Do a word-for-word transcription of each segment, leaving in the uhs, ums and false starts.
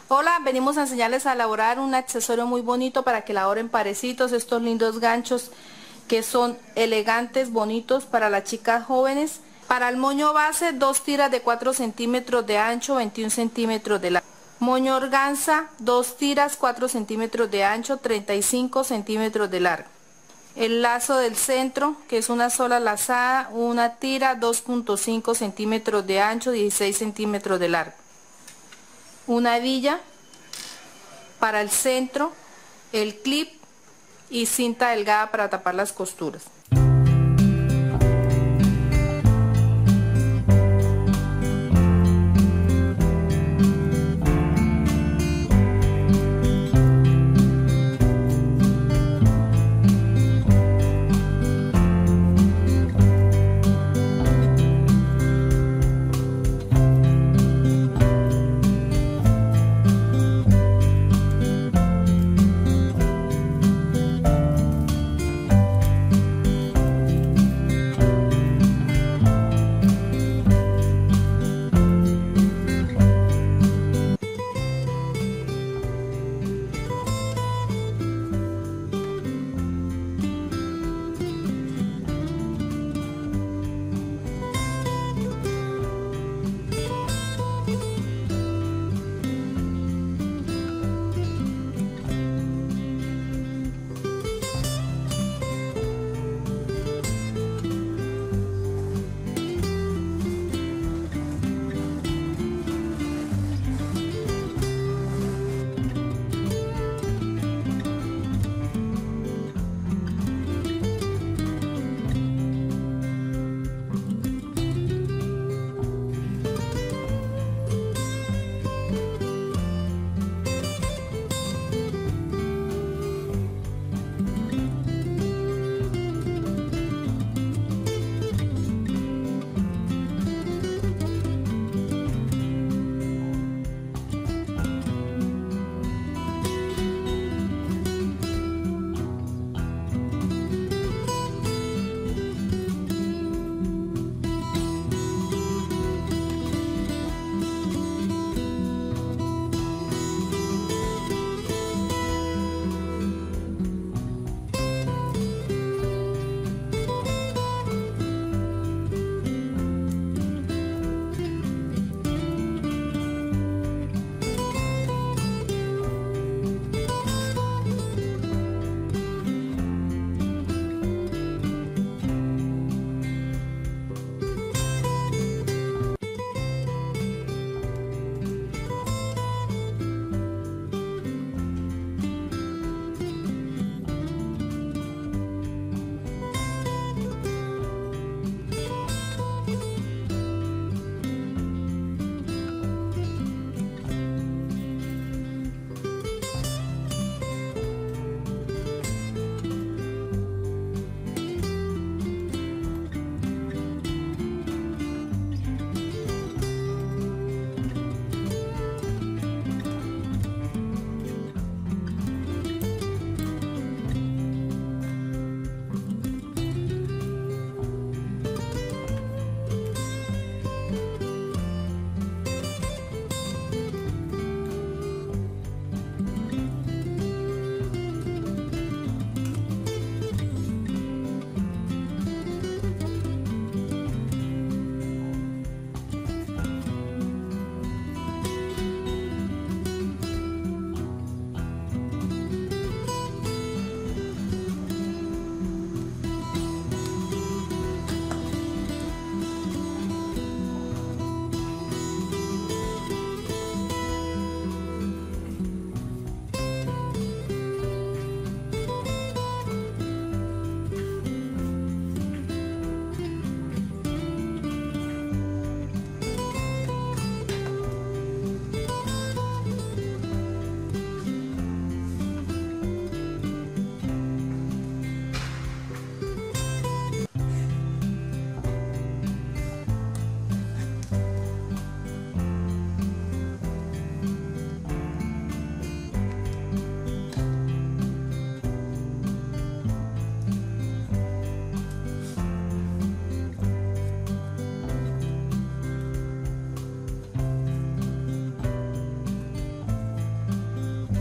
Hola, venimos a enseñarles a elaborar un accesorio muy bonito para que elaboren parecitos, estos lindos ganchos que son elegantes, bonitos para las chicas jóvenes. Para el moño base, dos tiras de cuatro centímetros de ancho, veintiún centímetros de largo. Moño organza, dos tiras, cuatro centímetros de ancho, treinta y cinco centímetros de largo. El lazo del centro, que es una sola lazada, una tira, dos punto cinco centímetros de ancho, dieciséis centímetros de largo. Una hebilla para el centro, el clip y cinta delgada para tapar las costuras.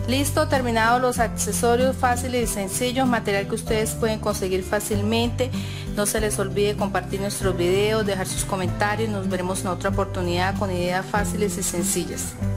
Listo, terminados los accesorios fáciles y sencillos, material que ustedes pueden conseguir fácilmente. No se les olvide compartir nuestros videos, dejar sus comentarios. Nos veremos en otra oportunidad con ideas fáciles y sencillas.